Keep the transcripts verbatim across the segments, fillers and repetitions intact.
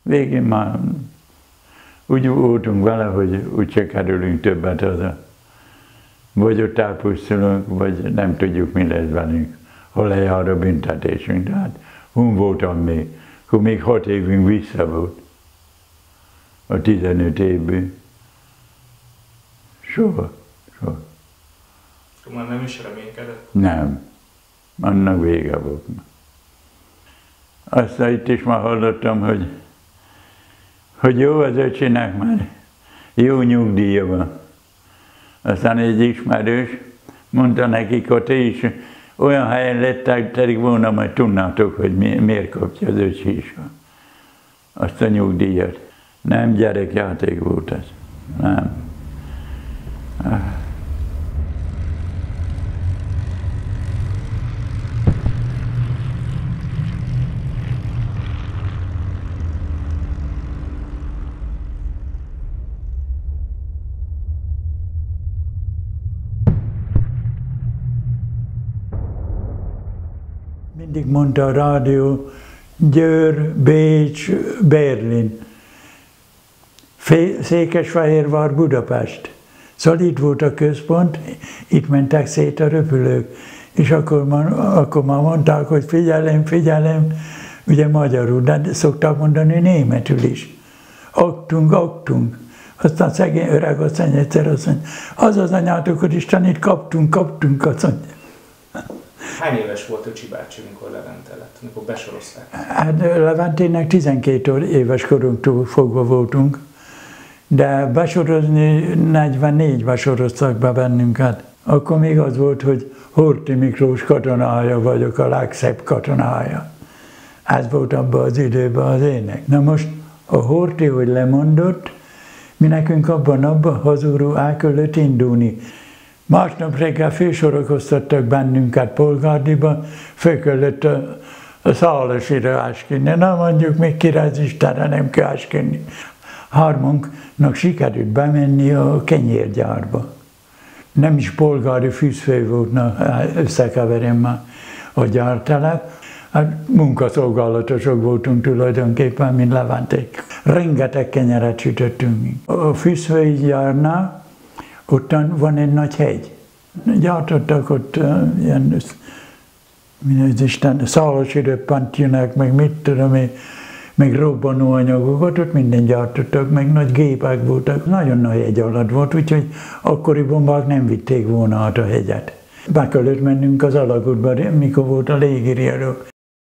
Végén már úgy voltunk vele, hogy úgyse kerülünk többet haza. Vagy ott elpusztulunk, vagy nem tudjuk, mi lesz velünk, hol lejár a büntetésünk. De hát hun voltam még, akkor még hat évünk vissza volt a tizenöt évből. Soha, soha. Akkor már nem is reménykedett? Nem. Annak vége volt. Aztán itt is már hallottam, hogy, hogy jó az öcsinek már jó nyugdíja van. Aztán egy ismerős mondta nekik, hogy ti is olyan helyen lettek volna, majd tudnátok, hogy mi, miért kapja az öcsi is azt a nyugdíjat. Nem gyerekjáték volt ez. Nem. Mindig mondta a rádió, Győr, Bécs, Berlin, Székesfehérvár, Budapest. Szóval itt volt a központ, itt mentek szét a repülők. És akkor, akkor már mondták, hogy figyelem, figyelem, ugye magyarul, de szokták mondani németül is. Aktunk, aktunk. Aztán szegény öreg asszony egyszer azt mondja, az az anyátok, hogy Isten, itt kaptunk, kaptunk, azt mondja. Hány éves volt Öcsi bácsi, mikor Levente lett, mikor besorozták? Hát Leventének tizenkét éves korunktól fogva voltunk, de besorozni negyvennégy besoroztak be bennünket. Akkor még az volt, hogy Horthy Miklós katonája vagyok, a legszebb katonája. Ez volt abban az időben az ének. Na most a Horthy, hogy lemondott, mi nekünk abban abban hazúról el kellett indulni. Másnap reggel fősorakoztattak bennünket Polgárdiba, föl kellett a, a Szálosira áskinni. Na mondjuk, még király Istenre nem kell áskinni. Hármunknak sikerült bemenni a kenyérgyárba. Nem is polgári fűzfő volt, na, összekeverem már a gyártelep. Hát munkaszolgálatosok voltunk tulajdonképpen, mint Leventék. Rengeteg kenyeret sütöttünk. A fűzfőgyárnál ottan van egy nagy hegy. Gyártottak ott uh, ilyen, mint Isten, szálosi röppentyűnek, meg mit tudom én, meg robbanóanyagokat, ott minden gyártottak, meg nagy gépek voltak. Nagyon nagy hegy alatt volt, úgyhogy akkori bombák nem vitték volna át a hegyet. Be kellett mennünk az alagútba, mikor volt a légiriadó.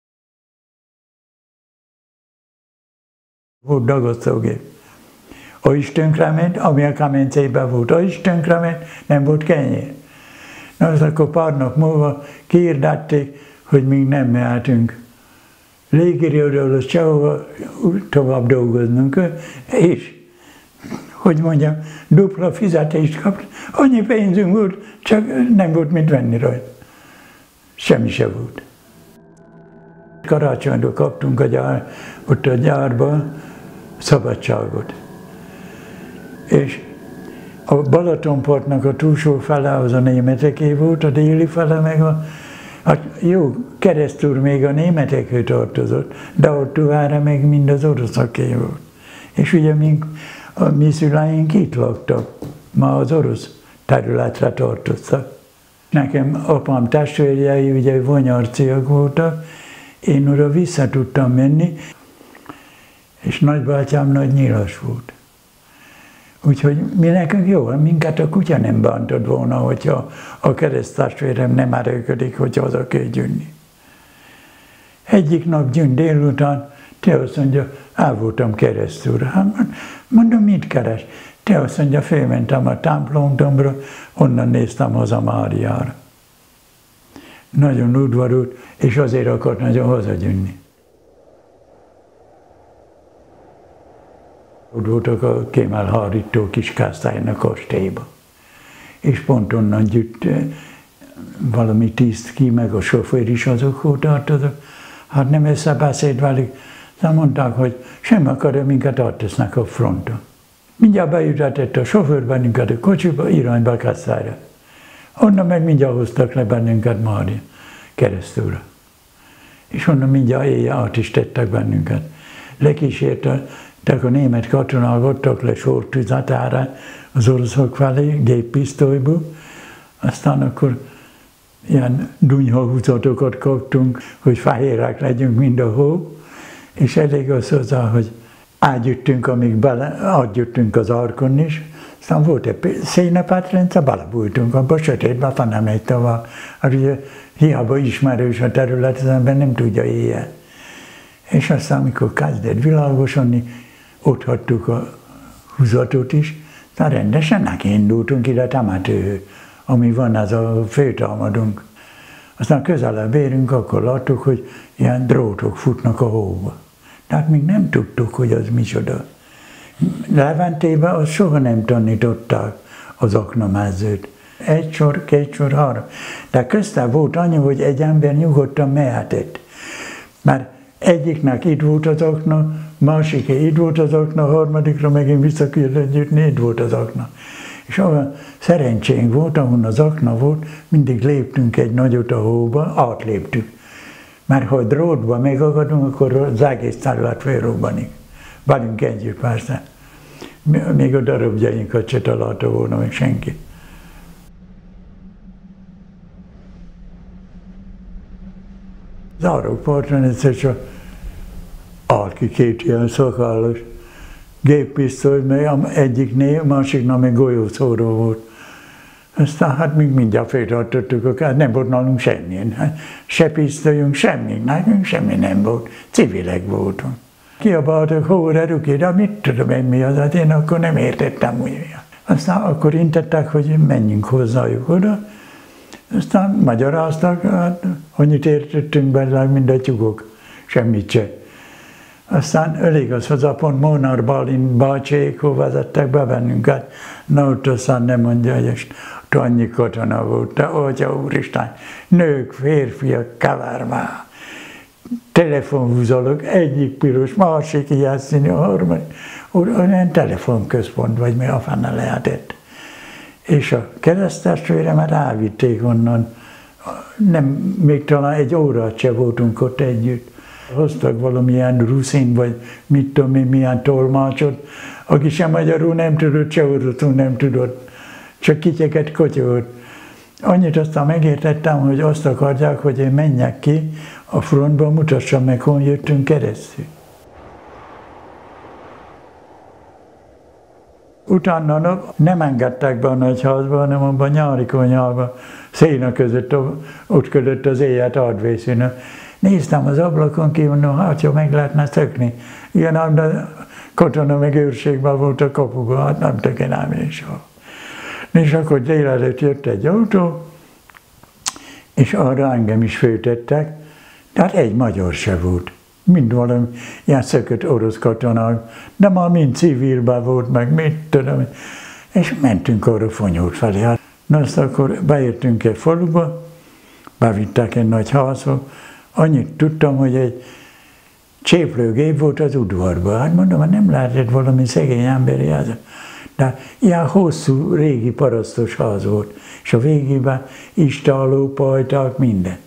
Volt dagasztógép. A is tönkrement, ami a kemencében volt, a is tönkrement, nem volt kenyér. Na, az akkor pár nap múlva kiirdették, hogy még nem mehetünk légiriadóról sehova tovább dolgoznunk, és, hogy mondjam, dupla fizetést kapt. Annyi pénzünk volt, csak nem volt mit venni rajta. Semmi se volt. Karácsonyra kaptunk a gyár, ott a gyárba szabadságot. És a Balatonpartnak a túlsó fele az a németeké volt, a déli fele meg a, hát jó, keresztül még a németekhez tartozott, de ott továbbra meg mind az oroszoké volt. És ugye mink, a mi szüleink itt laktak, ma az orosz területre tartoztak. Nekem apám testvérjei ugye vonyarciak voltak, én oda vissza tudtam menni, és nagybátyám nagy nyilas volt. Úgyhogy mi nekünk jó, minket a kutya nem bántod volna, hogyha a kereszttestvérem nem erőködik, hogy haza kell gyűnni. Egyik nap gyűn délután, te azt mondja, el voltam keresztülre. Hát mondom, mit keres? Te azt mondja, fölmentem a templomdombra, onnan néztem haza Máriára. Nagyon udvarult, és azért akart nagyon hazagyűnni. Ott voltak a kémelhárító kiskásztálynak a kastélyba. És pont onnan gyűjt valami tiszt ki, meg a sofőr is azokhoz tartozott. Hát nem összebeszélt velük, de mondták, hogy sem akarja, minket áttesznek a fronton. Mindjárt bejutatett a sofőr bennünket a kocsiba, irányba Kásztályra. Onnan meg mindjárt hoztak le bennünket Mária keresztülre. És onnan mindjárt éjjel át is tettek bennünket. lekísértek a német katonák, adtak le sortűzatára az oroszok felé, géppisztolyból. Aztán akkor ilyen dunyhahúzatokat kaptunk, hogy fehérek legyünk, mind a hó, és elég az hozzá, hogy átjöttünk, amíg bele, átjöttünk az arkon is, aztán volt egy szénapátrendszer, belebújtunk abba, sötétben, fel nem megy tovább. Hát ugye hiába ismerős a terület, az ember nem tudja éjjel. És aztán, amikor kezdett világosodni, ott hagytuk a húzatot is, aztán rendesen nekiindultunk ide temetőhöz, ami van, ez a főtámadunk. Aztán közelebb érünk, akkor láttuk, hogy ilyen drótok futnak a hóba. Tehát még nem tudtuk, hogy az micsoda. Leventében azt soha nem tanították az aknamezőt. Egy sor, két sor, három. De köztem volt annyi, hogy egy ember nyugodtan mehetett. Mert egyiknek itt volt az akna, másiké itt volt az akna, harmadikra megint visszakérdezni, itt volt az akna. És olyan szerencsénk volt, ahol az akna volt, mindig léptünk egy nagyot a hóba, átléptük. Mert ha drótba megakadunk, akkor az egész terület felrobbanik. Velünk együtt persze. Még a darabjainkat se találta volna meg senki. Az árokparton egyszer csak áll ki két ilyen szakállas géppisztoly, mert egyiknél, másiknál még golyószóró volt. Aztán hát még mindjárt féltartottuk akár, nem volt nálunk semmi. Se pisztolyunk, semmi, nekünk semmi nem volt. Civilek voltunk. Kiabáltak, hóra ruki, de mit tudom én mi az, hát én akkor nem értettem, hogy mi. Aztán akkor intettek, hogy menjünk hozzájuk oda. Aztán magyaráztak, hát annyit értettünk belőle, mint a tyúkok, semmit se. Aztán elég az hozzá, pont Molnár Bálint bácsékhoz vezettek be bennünket. Na ott aztán nem mondja, hogy annyi katona volt, de atya úristen, nők, férfiak, keverve, telefonhúzalok, egyik piros, másik ilyen színű, a harmadik, olyan telefonközpont, vagy mi a fenne lehetett. És a keresztestvéremet elvitték onnan, nem, még talán egy órát se voltunk ott együtt. Hoztak valamilyen ruszin, vagy mit tudom én, milyen tolmácsot, aki sem magyarul nem tudott, se oroszul nem tudott, csak kityeket kotyolt. Annyit aztán megértettem, hogy azt akarják, hogy én menjek ki a frontba, mutassam meg, hol jöttünk keresztül. Utána nem engedtek be a nagyházba, hanem abban a nyári konyhába, széna között, ott között az éjjel átvészűnő. Néztem az ablakon ki, mondom, hát jó, meg lehetne szökni. Ilyen a katona meg őrségben volt a kapuban, hát nem tökéletes soha. És akkor délelőtt jött egy autó, és arra engem is föltettek, tehát egy magyar se volt. Mind valami ilyen szökött orosz katonák, de már mind civilben volt, meg mit tudom. És mentünk arra Fonyód felé. Na azt akkor beértünk egy faluba, bevittek egy nagy házba, annyit tudtam, hogy egy cséplőgép volt az udvarban. Hát mondom, hogy nem lehetett valami szegény emberi ház. De ilyen hosszú, régi parasztos ház volt. És a végében istáló, pajták, minden.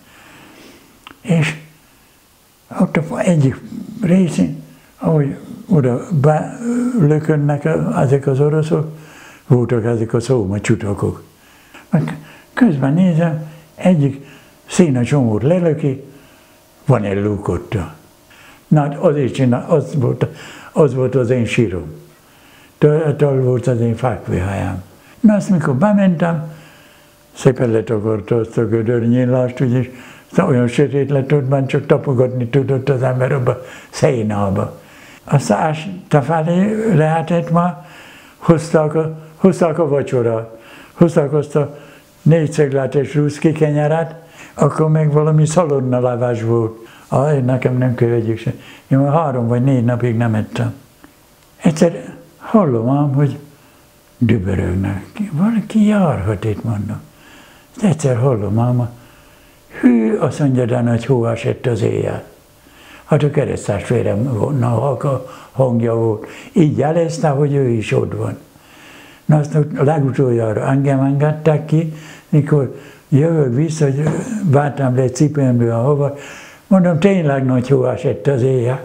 És ott egyik részén, ahogy oda belökönnek ezek az oroszok, voltak ezek a szóma csutakok. Közben nézem, egyik szína csomót lelöki, van egy lúkotta. Na hát azért csinál, az volt, az volt az én sírom. Től volt az én fekvőhelyem. Na azt mikor bementem, szépen letakarta azt a gödörnyillást, úgyis olyan sötét lett ott, már csak tapogatni tudott az ember abba szénába. Aztán este felé lehetett már, hozták a, hozták a vacsorát, hozták azt a négy szögletes ruszki kenyeret, akkor még valami szalonnaleves volt. Aj, nekem nem követjük se. Én már három vagy négy napig nem ettem. Egyszer hallom ám, hogy dübörögnek. Valaki járhat itt, mondom. Egyszer hallom ám, hű, azt mondja, de nagy hó esett az éjjel. Hát a keresztestvéremnek a hangja volt. Így jelezte, hogy ő is ott van. Na azt a legutoljára engem engedtek ki, mikor jövök vissza, hogy vártam le egy cipőmből a hova, mondom, tényleg nagy hó esett az éjjel.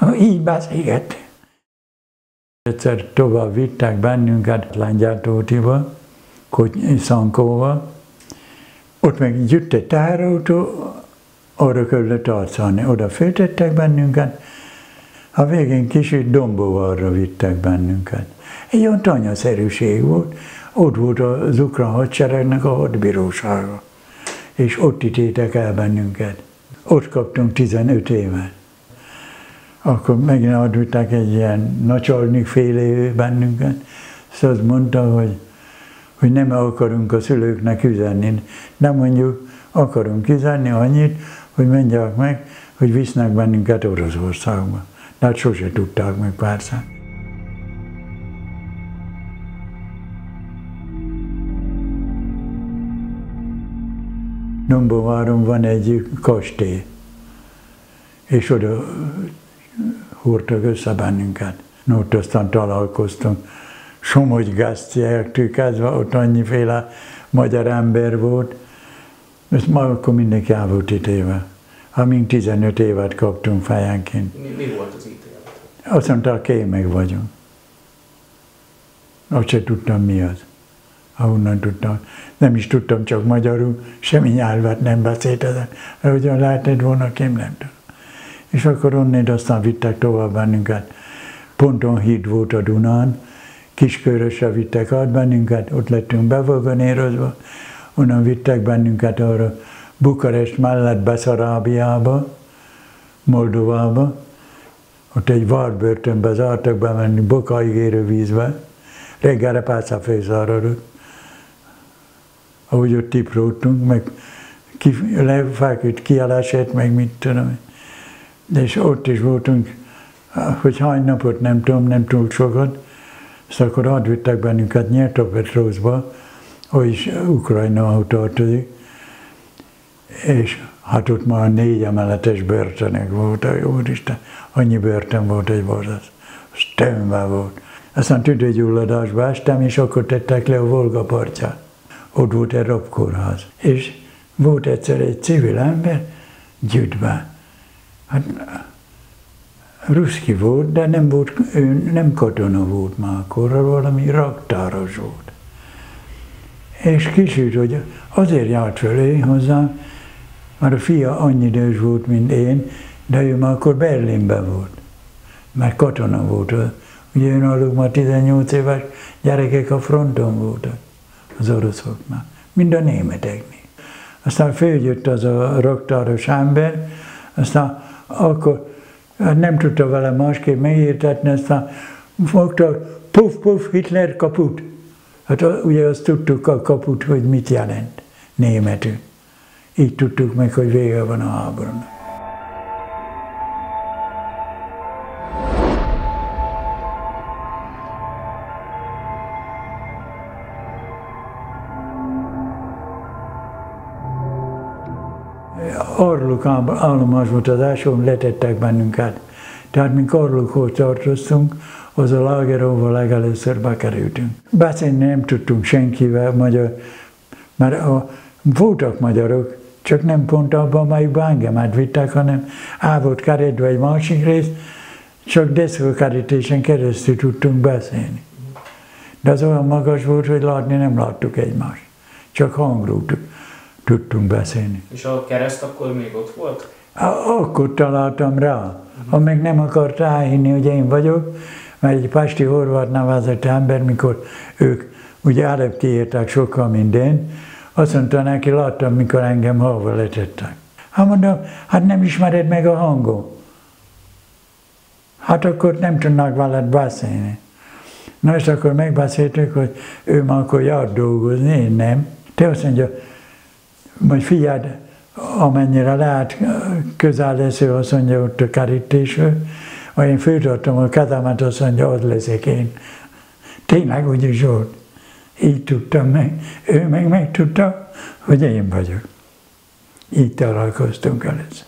Így beszélgetünk. Egyszer tovább vittek bennünket Lengyeltótiba, Szankóba. Ott meg jött egy teherautó, arra kellett arcolni. Oda föltettek bennünket, a végén kicsit Dombóvalra vittek bennünket. Egy olyan tanyaszerűség volt, ott volt az ukrán hadseregnek a hadbírósága, és ott ítéltek el bennünket. Ott kaptunk tizenöt évet. Akkor megint advitták egy ilyen nacsalnik féle bennünket, szóval azt mondta, hogy, hogy nem akarunk a szülőknek üzenni. Nem mondjuk, akarunk üzenni annyit, hogy mondják meg, hogy visznek bennünket Oroszországba. De hát sose tudták meg persze. Dombóváron van egy kastély, és oda húrtak össze bennünket. No, ott aztán találkoztunk. Somogy-Gasztyektől kezdve ott annyiféle magyar ember volt, ezt már akkor mindenki el volt ítélve. Amint tizenöt évet kaptunk fejenként. Mi, mi volt az ítélet? Azt mondták, kémek vagyunk. Azt sem tudtam, mi az. Ahonnan tudtam. Nem is tudtam csak magyarul, semmi nyelvet nem beszéltem. Ahogyan lehetett volna, kém nem tudom. És akkor onnét aztán vittek tovább bennünket. Ponton híd volt a Dunán, Kiskörösre vittek át bennünket, ott lettünk bevagonérozva, onnan vittek bennünket arra Bukarest mellett Beszarábiába, Moldovába, ott egy várbörtönbe zártak bemenni, bokáig érő vízbe, reggelre persze főzáradott. Ahogy ott tipródtunk, meg ki, lefeküdt, kielesett, meg mit tudom. És ott is voltunk, hogy hány napot nem tudom, nem túl sokat, szóval akkor átvittek bennünket Nyertopetrovszba, ahol is Ukrajnához tartozik, és hát ott már négy emeletes börtönök voltak, úristen, annyi börtön volt egy borzasztó, az tömve volt. Aztán tüdőgyulladásba estem, és akkor tettek le a Volga partján. Ott volt egy rabkórház. És volt egyszer egy civil ember Gyütben. Hát ruszki volt, de nem, volt, ő nem katona volt már akkor, valami raktáros volt. És kisült, hogy azért járt fölé hozzá, mert a fia annyi idős volt, mint én, de ő már akkor Berlinben volt, mert katona volt. Ugye ő náluk már tizennyolc éves gyerekek a fronton voltak, az oroszoknál, mind a németeknél. Aztán följött az a raktáros ember, aztán akkor nem tudta vele másképp megértetni, aztán fogta, puf, puf, Hitler kaput. Hát ugye azt tudtuk a kaput, hogy mit jelent németül. Így tudtuk meg, hogy vége van a háborúnak. Orluk állomás volt az első, letettek bennünket. Tehát mi Orlukhoz tartoztunk, az a lágeróval legelőször bekerültünk. Beszélni nem tudtunk senkivel magyar, mert a, voltak magyarok, csak nem pont abban, amelyikben engemet vittek, hanem el volt keredve egy másik rész, csak deszkakerítésen keresztül tudtunk beszélni. De az olyan magas volt, hogy látni nem láttuk egymást, csak hangról tudtunk beszélni. És a kereszt akkor még ott volt? Akkor találtam rá. Ha meg nem akart ráhinni, hogy én vagyok, mert egy pesti horvát nevezett ember, mikor ők ugye előbb kiírták sokkal minden, azt mondta neki, láttam, mikor engem halva letettek. Hát mondom, hát nem ismered meg a hangom. Hát akkor nem tudnak veled beszélni. Na és akkor megbeszéltük, hogy ő már akkor járt dolgozni, én nem. Te azt mondja, majd figyeld, amennyire lehet, közel lesz, ő azt mondja, ott a kerítésről, ha én föltartom a kezemet, azt mondja, az leszek én. Tényleg úgy is volt. Így tudtam meg, ő meg megtudta, hogy én vagyok. Így találkoztunk először.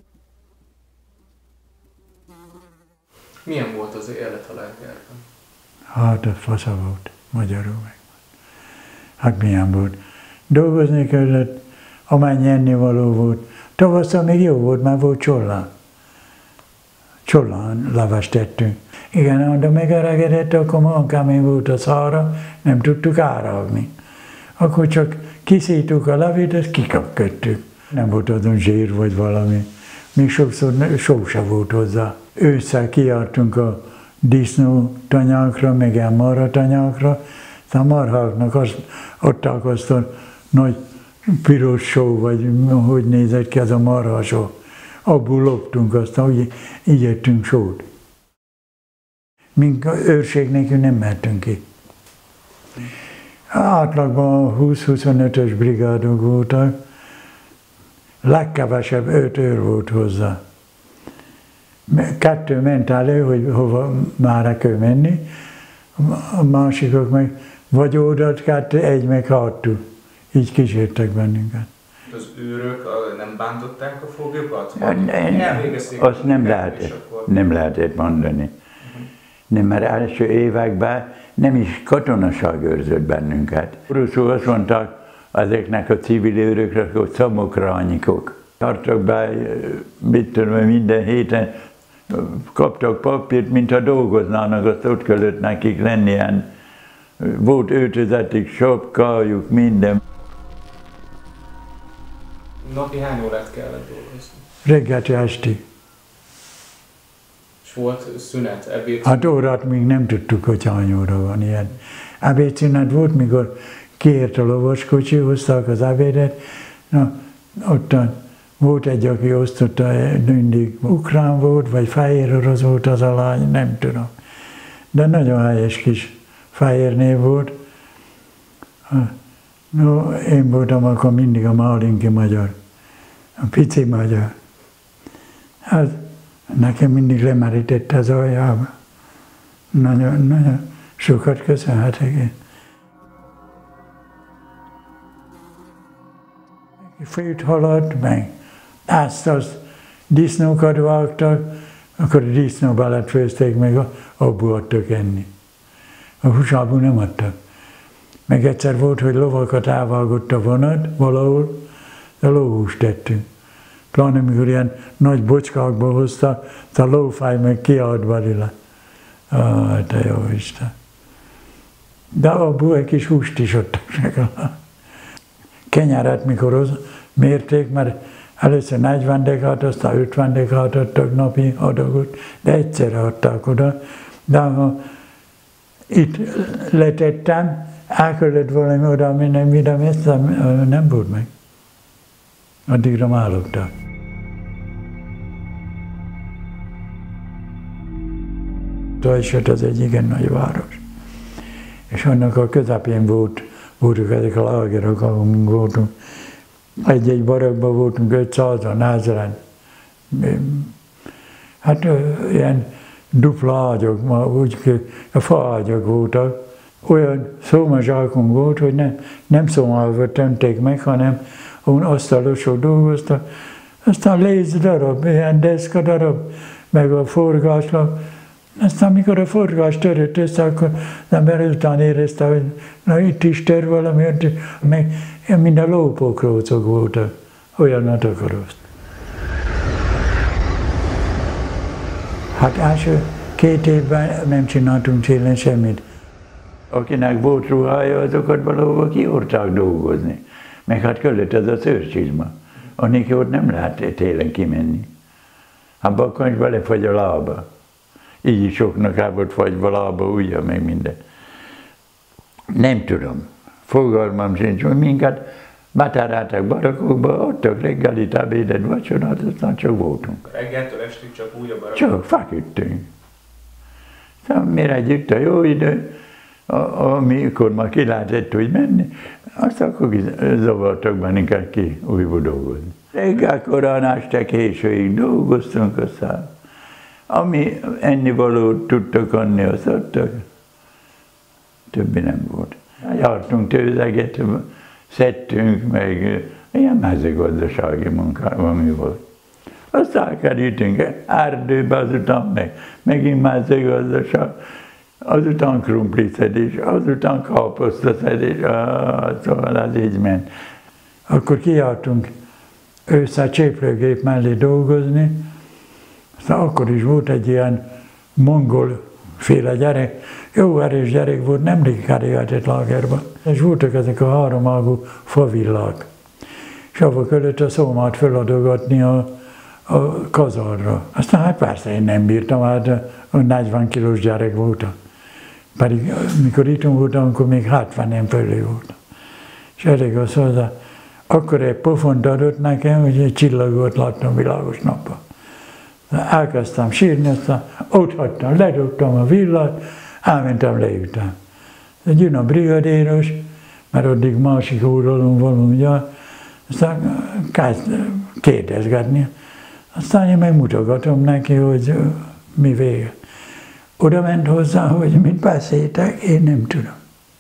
Milyen volt az élet a lágerben? Hát, az fasza volt, magyarul meg. Hát milyen volt. Dolgozni kellett, amennyi ennivaló volt. Tavasszal még jó volt, mert volt csollá. csollan levást tettünk. Igen, de megeregedett, akkor olyan kemény volt a szára, nem tudtuk áragni. Akkor csak kiszítjuk a levét, ezt kikapködtük. Nem volt azon zsír vagy valami. Még sokszor só se volt hozzá. Ősszel kijártunk a disznó tanyákra, meg a marha tanyákra, a marháknak azt adták azt a nagy piros só, vagy hogy nézett ki az a marha só. Abból loptunk azt, hogy így ettünk sót. Mink őrség nélkül nem mehetünk ki. Átlagban húsz-huszonötös brigádok voltak, legkevesebb öt őr volt hozzá. Kettő ment elő, hogy hova már kell menni, a másikok meg vagy oldalt kettő, egy meg hátul. Így kísértek bennünket. Az őrök nem bántották a foglyokat? Azt nem lehetett, nem lehetett mondani. Nem, mert első években nem is katonaság őrzött bennünket. Oroszul azt mondták ezeknek a civil őrökre, hogy szamokrányikok. Tartak be, mit tudom, minden héten kaptak papírt, mintha dolgoznának, azt ott kellett nekik lenni ilyen. Volt öltözetük, sapkájuk, minden. Napi hány órát kellett dolgozni? Reggel esti. És volt szünet, ebéd? Hát órát még nem tudtuk, hogy hány óra van ilyen. Ebédszünet volt, mikor kiért a lovaskocsi, hozták az ebédet. Na, ottan volt egy, aki osztotta, mindig ukrán volt, vagy fehér orosz volt az a lány, nem tudom. De nagyon helyes kis fehér név volt. No, én voltam akkor mindig a Málinki magyar, a pici magyar. Hát nekem mindig lemerítette az aljába. Nagyon, nagyon sokat köszönhetek én. Főt haladt meg, ezt az disznókat vágtak, akkor a disznóbalat főzték meg, abból adtak enni. A húsából nem adtak. Meg egyszer volt, hogy lovakat elvágott a vonat valahol, de lóhúst tettünk. Pláne amikor ilyen nagy bocskákba hozta, a lófáj meg kiállt belőle. Ah, te jó Isten! De abból egy kis húst is adtak meg. Kenyeret mikor az mérték, mert először negyven dekát, aztán ötven dekát adtak napi adagot, de egyszerre adták oda. De ha itt letettem, el kellett valami oda menni, mire messzem, nem volt meg. Addigra már loptak. Tajsot az egy igen nagy város. És annak a közepén volt, voltak ezek a lágerok, ahol mi voltunk. Egy-egy barakban voltunk ötszázan, ezeren. Hát ilyen dupla ágyok, ma úgy, a faágyak voltak. Olyan szómazsákunk volt, hogy nem, nem szómalva tönték meg, hanem asztalosok dolgoztak. Aztán léz darab, ilyen deszka darab, meg a forgáslap. Aztán amikor a forgás törött össze, akkor az ember után érezte, hogy na itt is tör valami, meg minden lópokrócok voltak. Olyanat akarott. Hát első két évben nem csináltunk télen semmit. Akinek volt ruhája, azokat valahova kiorták dolgozni. Meg hát kellett ez a szőrcsizma. Anélkül ott nem lehet télen kimenni. Hát bakkancs belefagy a lába. Így is soknak el volt fagyva lába, ujja, meg minden. Nem tudom. Fogalmam sincs, hogy minket betáráltak barakokba, adtak reggelit, ebédet, vacsorát, aztán csak voltunk. Reggeltől estig csak úgy a barakokba? Csak feküdtünk. Szóval mire jött a jó idő, amikor már ki lehetett úgy menni, azt akkor zavartak bennünket ki újból dolgozni. Reggel korán este későig dolgoztunk, aztán ami ennivalót tudtak adni, azt adtak, többi nem volt. Jártunk tőzeget, szedtünk, meg ilyen mezőgazdasági munkában mi volt. Aztán kerültünk erdőbe, azután meg megint mezőgazdaság, azután krumpliszedés, azután káposztaszedés, szóval ez így ment. Akkor kijártunk ősszel cséplőgép mellé dolgozni, Aztán akkor is volt egy ilyen mongol féle gyerek, jó erős gyerek volt, nemrég kerülhetett lágerba. És voltak ezek a háromágú favillák. És avval kellett a szómát feladogatni a, a kazarra. Aztán hát persze én nem bírtam, hát a negyven kilós gyerek voltam. Pedig mikor itt voltam, akkor még hetven fölé voltam. És elég az hozzá. Akkor egy pofont adott nekem, hogy egy csillagot láttam világos nappal. Elkezdtem sírni, aztán ott hagytam, ledobtam a villát, elmentem, leültem. Jön a brigadéros, mert addig másik oldalon van, ugye, aztán kezd kérdezgetni. Aztán én megmutogatom neki, hogy mi vége. Oda ment hozzá, hogy mit beszéltek, én nem tudom.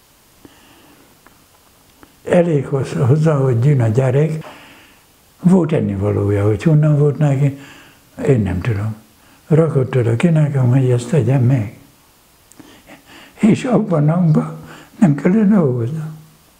Elég hozzá, hogy jön a gyerek, volt ennivalója, hogy honnan volt neki, én nem tudom. Rakott oda ki nekem, hogy ezt tegyem meg. És abban abban nem kellett dolgoznom.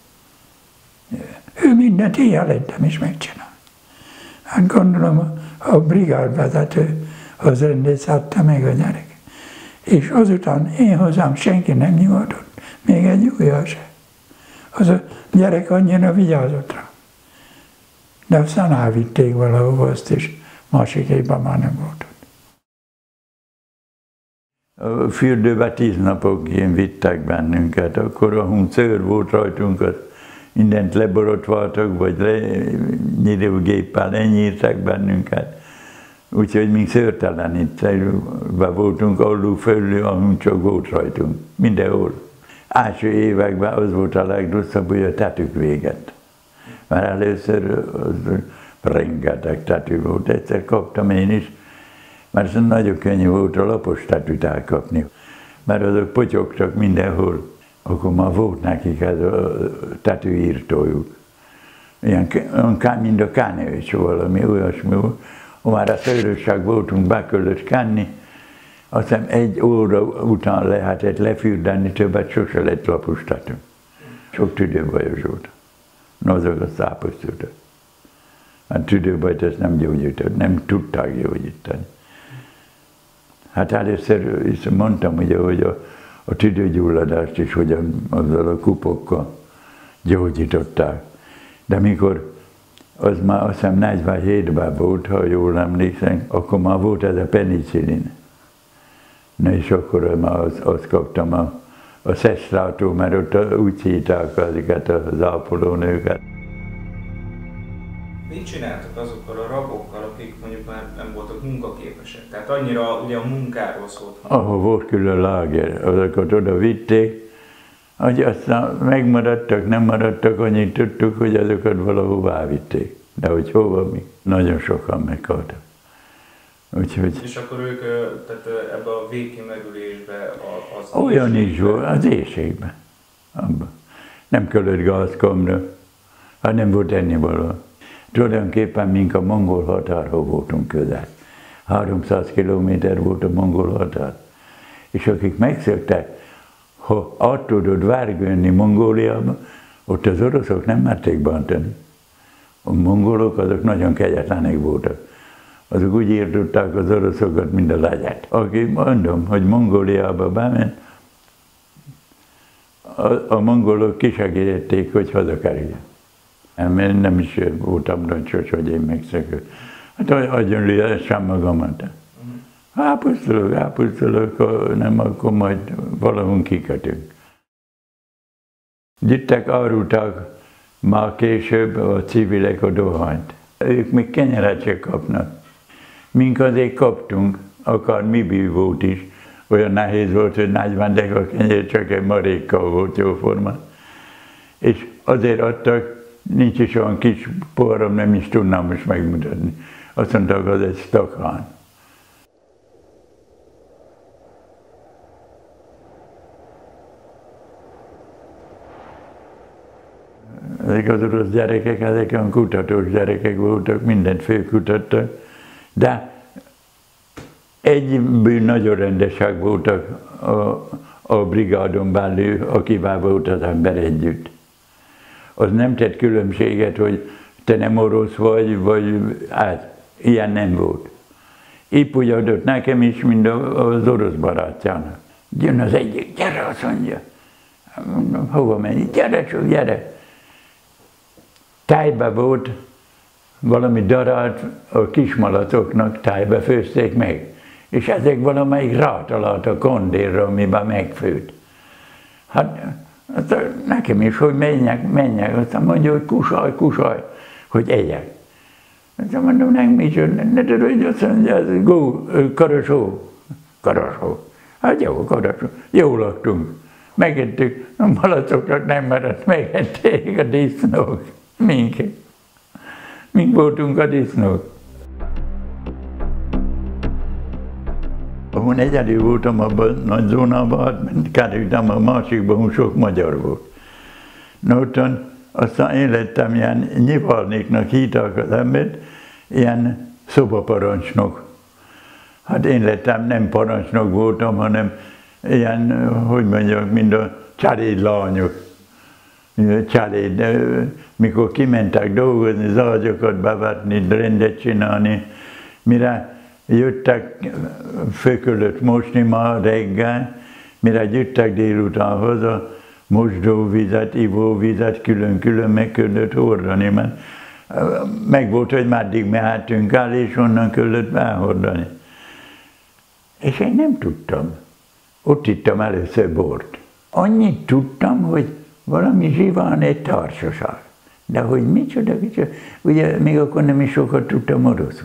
Ő mindent jelentem és megcsinál. Hát gondolom a, a brigádvezető az rendészette meg a gyerek. És azután én hozzám senki nem nyugodott, még egy ujjal se. Az a gyerek annyira vigyázott rá. De aztán elvitték valahova azt, és másik évben már nem volt. A fürdőbe tíz napokig vittek bennünket, akkor a szőr volt rajtunk, az mindent leborotvaltak, vagy lenyírógéppel lenyírtak bennünket. Úgyhogy mi szőrtelenítve voltunk, alul fölül, ahol csak volt rajtunk, mindenhol. Első években az volt a legrosszabb, hogy a tetük véget. Mert először az rengeteg tetű volt, egyszer kaptam én is, mert nagyon könnyű volt a lapos tetűt elkapni, mert azok potyogtak mindenhol. Akkor már volt nekik ez a tetűírtójuk. Ilyen, mint a kánős valami, olyasmi volt. Ha már a szőrösság voltunk, be kellett kenni, azt hiszem egy óra után lehetett lefürdeni, többet sose lett lapos tetű. Sok tüdőbajos volt. Na, azok a száposztottak. A tüdőbajt ezt nem gyógyított, nem tudták gyógyítani. Hát először is mondtam, ugye, hogy a, a tüdőgyulladást is hogyan azzal a kupokkal gyógyították. De mikor az már azt hiszem negyvenhétben volt, ha jól emlékszem, akkor már volt ez a penicillin. Na és akkor már azt, azt kaptam a, a szesztrától, mert ott úgy hívták azokat az ápolónőket. Mit csináltak azokkal a rabokkal, akik mondjuk már nem voltak munkaképesek? Tehát annyira ugye a munkáról szólt. Ahol volt külön láger, azokat oda vitték, hogy aztán megmaradtak, nem maradtak, annyit tudtuk, hogy azokat valahová elvitték. De hogy hova mi? Nagyon sokan meghaltak. Úgyhogy... És akkor ők tehát ebbe a végkimerülésbe az... Olyan is volt, az éjségben. Abba. Nem kellett gázkamra, hát nem volt ennivaló. Tulajdonképpen mink a mongol határhoz voltunk közel. háromszáz kilométer volt a mongol határ. És akik megszöktek, ha át tudod várgölni Mongóliába, ott az oroszok nem merték bántani. A mongolok azok nagyon kegyetlenek voltak. Azok úgy írtották az oroszokat, mint a legyet. Aki mondom, hogy Mongóliába bement, a, a mongolok kisegítették, hogy hazakerüljön. Én nem is voltam roncsos, hogy én megszökök. Hát adjon lőjessem magamat. Ápusztolok, ápusztolok, ha nem, akkor majd valahol kikötünk. Gyittek, árulták már később a civilek a dohányt. Ők még kenyeret se kapnak. Mink azért kaptunk, akár mi bű volt is. Olyan nehéz volt, hogy negyven deka kenyér csak egy marékkal volt jóforma. És azért adtak, nincs is olyan kis poharam, nem is tudnám most megmutatni. Azt mondták, az egy stakán. Ezek az orosz gyerekek, ezek olyan kutatós gyerekek voltak, mindent főkutattak, de egy nagyon rendesek voltak a, a brigádon belül, akivel volt az ember együtt. Az nem tett különbséget, hogy te nem orosz vagy, vagy hát ilyen nem volt. Épp úgy adott nekem is, mint az orosz barátjának. Jön az egyik, gyere, azt mondja. Mondom, hova menj? Gyere csak, gyere. Tájba volt, valami darált a kismalacoknak tájba főzték meg. És ezek valamelyik rátalált a kondérra, amiben megfőtt. Hát nekem is, hogy menjek, menjek. Aztán mondja, hogy kusaj, kusaj, hogy egyek. Aztán mondom, nem micsoda, ne tudod, azt mondja, ez gó, karasó. Karasó. Hát jó, karasó. Jól laktunk. Megettük, a malacoknak nem maradt, megették a disznók. Minket. Mink voltunk a disznók. Ahol egyedül voltam abban a nagy zónában, kerültem a másikban, ahol sok magyar volt. Na ottan, aztán én lettem ilyen nyivalnéknak hívták az embert, ilyen szobaparancsnok. Hát én lettem, nem parancsnok voltam, hanem ilyen, hogy mondjak, mind a cselédlányok. Cseléd, mikor kimentek dolgozni, az ágyakat bevetni, rendet csinálni, mire jöttek, fökölött mosni már reggel, mire jöttek délután haza, mosdóvizet, ivóvizet külön-külön meg kellett hordani, mert meg volt, hogy meddig mehetünk el, és onnan kellett behordani. És én nem tudtam. Ott ittam először bort. Annyit tudtam, hogy valami zsiván egy társaság. De hogy micsoda, micsoda, ugye még akkor nem is sokat tudtam oroszul.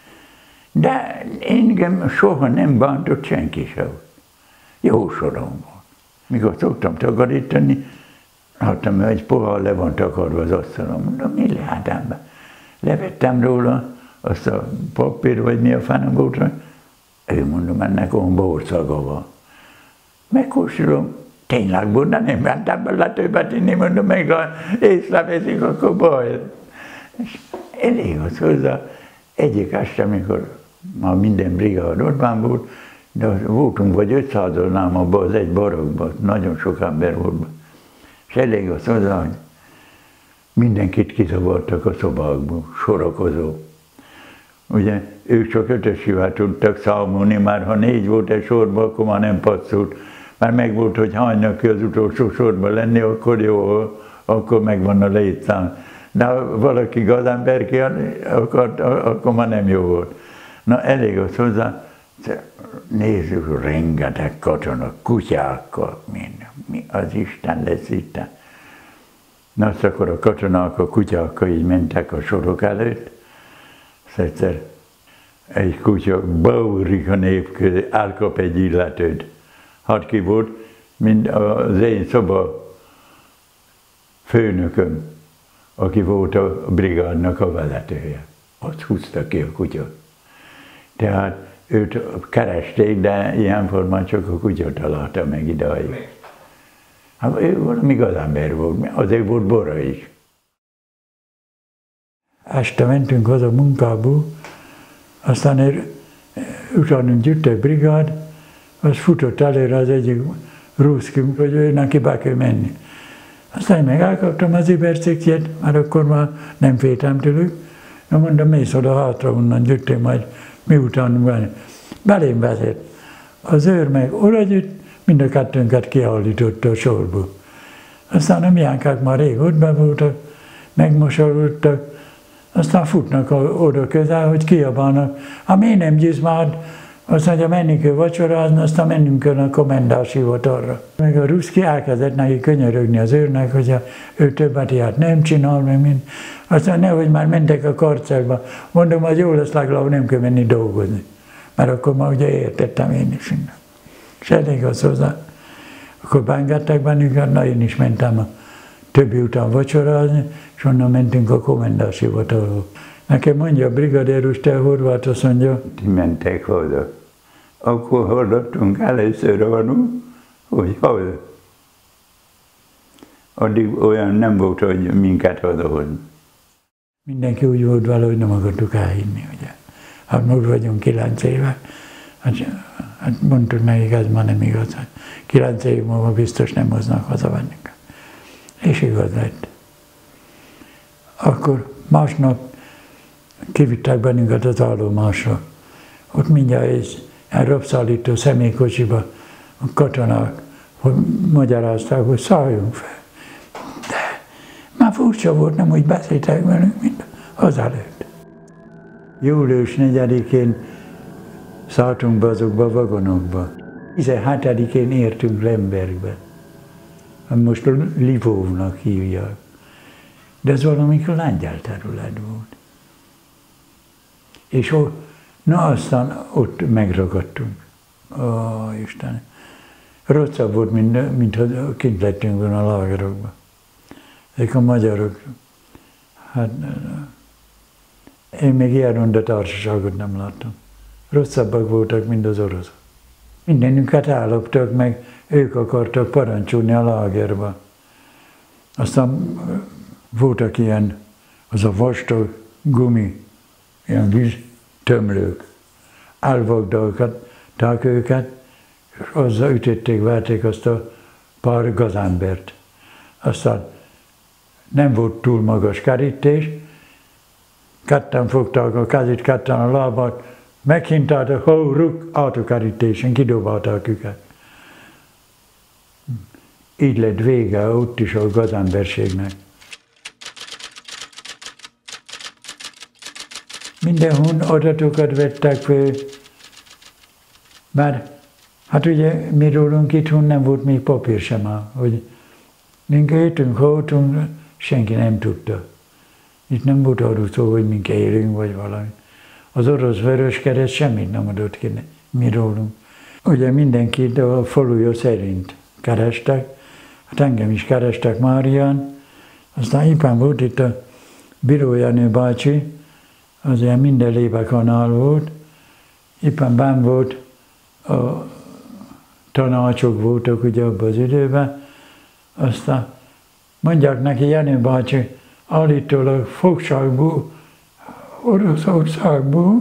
De engem soha nem bántott senki se. Jó sorom volt. Mikor szoktam takarítani, láttam, hogy egy pohár le van takarva az asztalon. Mondom, mi lehet ebben? Levettem róla azt a papír, vagy mi a fánom volt, ő mondom, ennek olyan borszaga van. Megkóstolom, tényleg bor, de nem mentem bele többet inni, mondom, meg ha észreveszik, akkor baj. És elég az hozzá. Egyik este, amikor már minden brigád ottban volt, de voltunk vagy ötszázan abban az egy barakban, nagyon sok ember volt. És elég az hozzá, hogy mindenkit kizavartak a szobákból, sorakozó. Ugye ők csak ötösivel tudtak számolni, már ha négy volt egy sorban, akkor már nem passzolt. Már meg volt, hogy hánynak az utolsó sorban lenni, akkor jó, akkor megvan a létszám. De ha valaki gazember ki akart, akkor már nem jó volt. Na elég az hozzá, nézzük, rengeteg katona, kutyákkal, minden. Mi az Isten lesz itt? Na azt akkor a katonák a kutyákkal így mentek a sorok előtt, azt egyszer egy kutya beugrik a nép közé, elkap egy illetőt. Hát ki volt, mint az én szoba főnököm, aki volt a brigádnak a vezetője. Azt húzta ki a kutya. Tehát őt keresték, de ilyen formán csak a kutya találta meg idáig. Hát ő valami gazember volt, azért volt bora is. Este mentünk haza munkából, aztán ér, utánunk jött egy brigád, az futott előre az egyik ruszki, hogy ő neki be kell menni. Aztán meg elkaptam az ibercikjét, mert akkor már nem féltem tőlük. Na mondom, mész oda hátra, onnan jöttél majd miután venni. Belém vezet. Az őr meg oda jött, mind a kettőnket kiállította a sorból. Aztán a miánkák már rég ott be voltak, megmosolódtak, aztán futnak oda közel, hogy kiabálnak. Ha miért nem győz már, azt mondja, menni kell vacsorázni, aztán mennünk kell a komendás hivatalra. Meg a ruszki elkezdett neki könyörögni az őrnek, hogy ő többet ilyet nem csinál, meg mind. Aztán nehogy már mentek a karcelba. Mondom, az jó lesz, legalább nem kell menni dolgozni. Mert akkor már ugye értettem én is innen. És elég az hozzá. Akkor beengedtek bennünket, na én is mentem a többi után vacsorázni, és onnan mentünk a komendás hivatalba. Nekem mondja a brigadérus, te Horváth, azt mondja. Ti mentek oda. Akkor hallottunk először arról, hogy hol. Addig olyan nem volt, hogy minket odahozni. Mindenki úgy volt vele, hogy nem akartuk elhinni, ugye. Hát most vagyunk kilenc éve. Hát, hát mondtuk nekik, ez már nem igaz. Kilenc év múlva biztos nem hoznak haza bennünket. És igaz lett. Akkor másnap kivittek bennünket az állomásra. ott mindjárt egy rabszállító személykocsiba a katonák hogy magyarázták, hogy szálljunk fel. De már furcsa volt, nem úgy beszéltek velünk, mint azelőtt. július negyedikén szálltunk be azokba a vagonokba. tizenhetedikén értünk Lembergbe. Most Lvovnak hívják. De ez valamikor lengyel terület volt. És ott, na aztán ott megragadtunk. Ó, Istenem! Rosszabb volt, mint, mint ha kint lettünk volna a lágerokban. Ezek a magyarok. Hát, én még ilyen ronda társaságot nem láttam. Rosszabbak voltak, mint az oroszok. Mindenünket elloptak, meg ők akartak parancsolni a lágerba. Aztán voltak ilyen, az a vastag gumi, ilyen víztömlők. Elvagdalták őket, és azzal ütötték, verték azt a pár gazembert. Aztán nem volt túl magas kerítés, ketten fogták a kezét, ketten a lábát, meghintáltak, hó, ruk, át a kerítésen, kidobálták őket. Így lett vége ott is a gazemberségnek. Mindenhol adatokat vettek föl, mert hát ugye mi rólunk itthon nem volt még papír sem már, hogy mink éltünk, haltunk, senki nem tudta. Itt nem volt arról szó, hogy mink élünk, vagy valami. Az orosz Vöröskereszt semmit nem adott ki mi rólunk. Ugye mindenkit a faluja szerint kerestek, hát engem is kerestek Márián, aztán éppen volt itt a Bíró Jenő bácsi, az ilyen minden lébekanál volt, éppen benn volt, a tanácsok voltak ugye abban az időben, aztán mondják neki, Jenő bácsi, állítólag fogságból, Oroszországból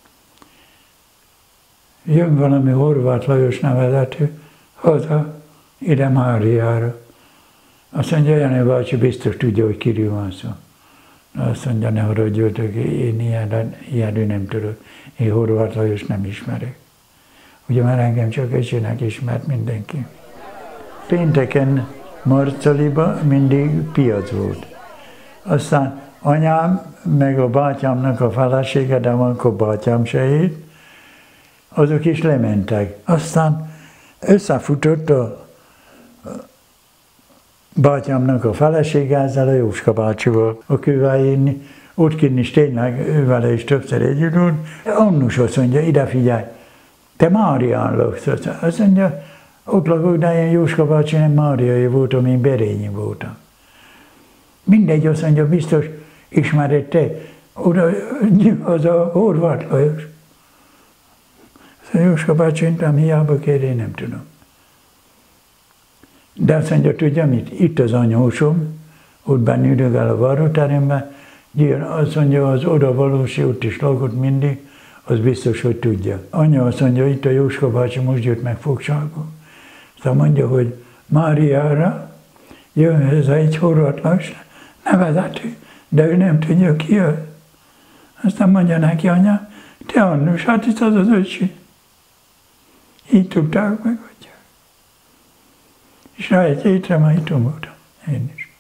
jön valami Horváth Lajos nevezetű haza, ide Máriára. Azt mondja, Jenő bácsi biztos tudja, hogy kiről van szó. Azt mondja, ne haragudjatok, én ilyen, ilyenről nem tudok. Én Horváth Lajos nem ismerek. Ugye már engem csak öcsének ismert mindenki. Pénteken Marcaliba mindig piac volt. Aztán anyám, meg a bátyámnak a felesége, de akkor bátyám se élt, azok is lementek. Aztán összefutott a bátyámnak a felesége ezzel a Jóska bácsival, akivel én ott kint is tényleg ővele is többször együtt volt. Annus azt mondja, ide figyelj, te Márián laksz. Azt mondja, ott lakok, de én Jóska bácsi nem máriai voltam, én Berényi voltam. Mindegy, azt mondja, biztos ismered te, oda az a Horváth Lajos. Azt mondja, Jóska bácsi, nem hiába kér, én nem tudom. De azt mondja, tudja mit? Itt az anyósom, ott benn üldögel a varróteremben, azt mondja, az oda valósi, ott is lakott mindig, az biztos, hogy tudja. Anya azt mondja, itt a Jóska bácsi most jött meg fogságból. Aztán mondja, hogy Máriára jön ez egy Horváth Lajos nevezetű, de ő nem tudja ki az. Aztán mondja neki, anya, te Annus, hát itt az az öcsi. Így tudták meg, hogy. És rá egy hétre már itt voltam, én is.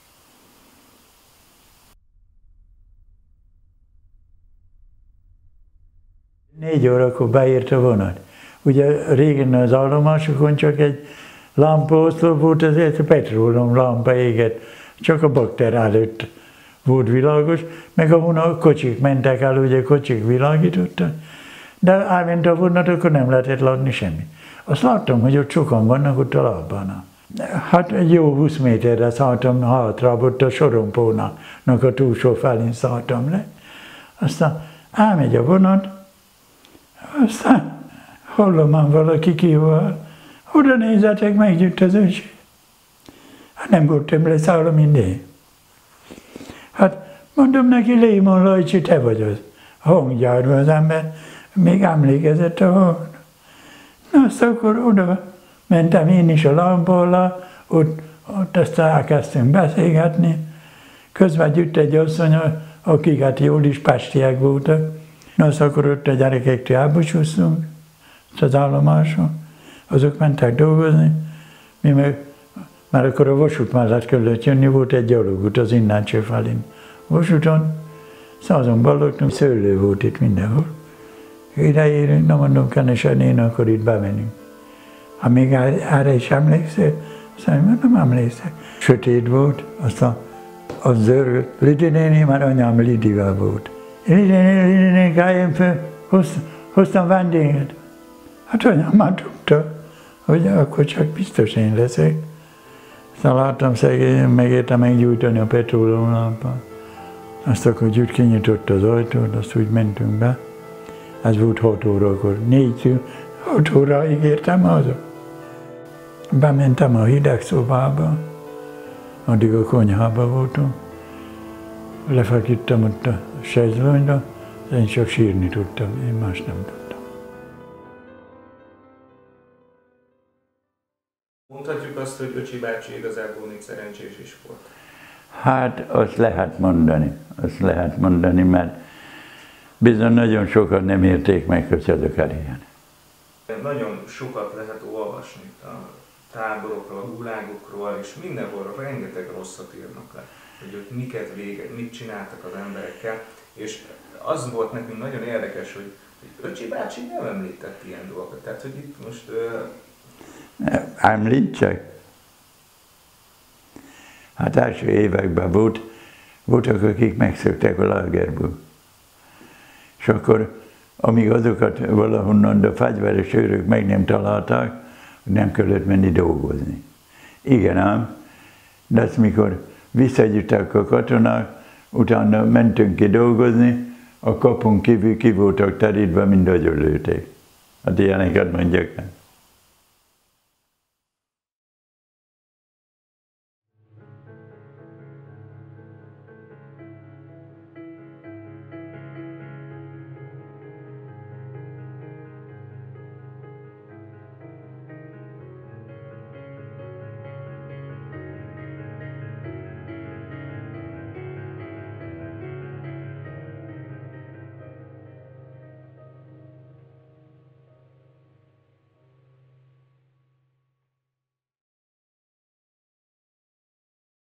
Négy órakor beért a vonat. Ugye régen az állomásokon csak egy lámpaoszlop volt, ezért a petrólum lámpa égett. Csak a bakter előtt volt világos, meg ahol a kocsik mentek el, ugye kocsik világítottak, de elment a vonat, akkor nem lehetett látni semmit. Azt láttam, hogy ott sokan vannak ott a lábánál. Hát egy jó húsz méterre szálltam hátrább, ott a sorompónak a túlsó felén szálltam le. Aztán elmegy a vonat, aztán hallom már valaki kival, oda nézzetek, megjött az öcsi. Hát nem voltam leszállom minden. Hát mondom neki, Lémon Lajcsi, te vagy az hanggyárban az ember, még emlékezett a hang. Na azt akkor oda mentem én is a lámpa alá, ott, ott aztán elkezdtünk beszélgetni. Közben jött egy asszony, akik hát jól is pestiek voltak, Na, azt akkor ott a gyerekektől elbúcsúztunk az állomáson, azok mentek dolgozni, mi meg, már akkor a vasút mellett kellett jönni, volt egy gyalogút az Innácső felén. Vasúton, százon ballogtunk, szőlő volt itt mindenhol. Ide érünk, na mondom, Kenesen, én akkor itt bemenünk. Ha még erre is emlékszel? Szerintem nem emlékszek. Sötét volt, aztán az zörgött. Lidi néni, már anyám Lidivel volt. Lidi néni, Lidi néni, álljon föl, hoztam, hoztam vendéget. Hát anyám már tudta, hogy akkor csak biztos én leszek. Aztán láttam szegény, megértem meggyújtani a petróleumlámpát. Azt akkor Gyűjt kinyitott az ajtót, azt úgy mentünk be. Ez volt hat órakor. Négy, hat óráig értem haza. Bementem a hideg szobába, addig a konyhába voltunk. Lefeküdtem ott a sezlonyra, én csak sírni tudtam, én más nem tudtam. Mondhatjuk azt, hogy öcsi bácsi igazából még szerencsés is volt. Hát azt lehet mondani, azt lehet mondani, mert bizony nagyon sokan nem érték meg, hogy azok ilyen. Nagyon sokat lehet olvasni a táborokról, a gulágokról, és mindenhol rengeteg rosszat írnak le, hogy ott miket vége, mit csináltak az emberekkel, és az volt nekünk nagyon érdekes, hogy, hogy öcsi bácsi nem említett ilyen dolgokat, tehát hogy itt most... Uh... Említsek? Hát első években volt, voltak, akik megszöktek a lágerból. És akkor, amíg azokat valahonnan a fegyveres őrök meg nem találták, nem kellett menni dolgozni. Igen ám, de ezt mikor visszagyűjtek a katonák, utána mentünk ki dolgozni, a kapun kívül ki voltak terítve, mind agyonlőték. Hát ilyeneket mondjak el.